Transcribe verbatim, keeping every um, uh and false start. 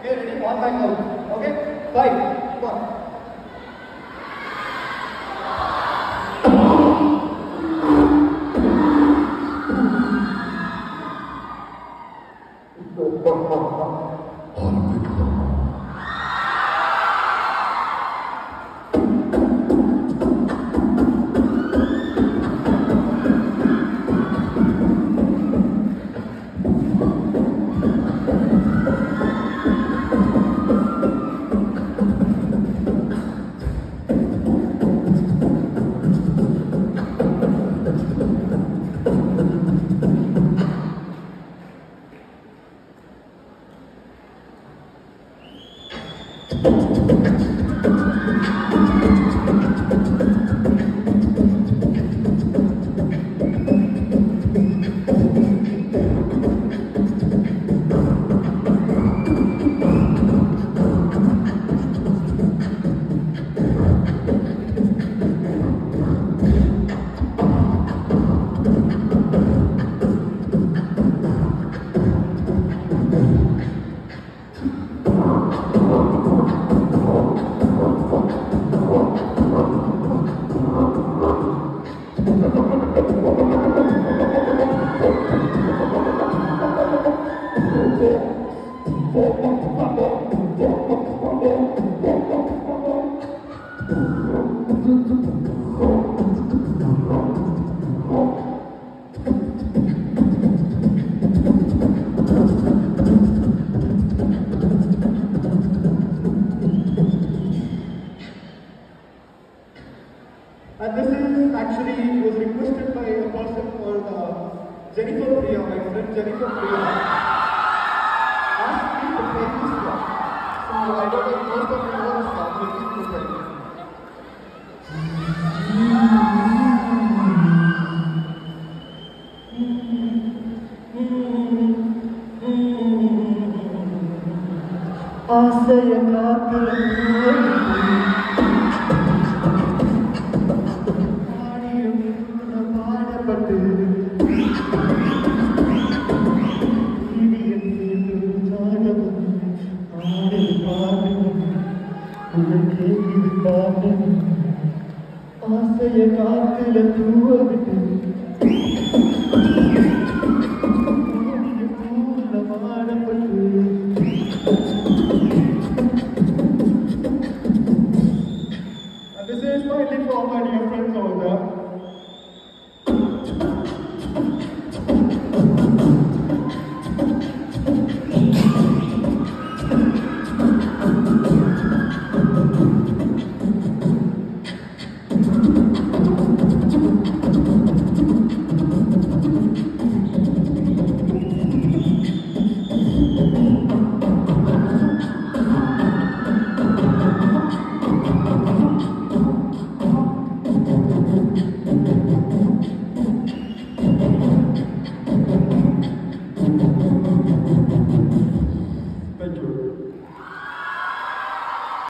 Okay, ready? On my count. Okay? Five, one. And this is actually was requested by a person called uh, Jennifer Priya, my friend Jennifer Priya. Asked me to play this song. So I don't know if most of you know this song, but keep listening. ஆசைய பாடப்பட்டு ஆசைய காத்துல தூவ விட்டு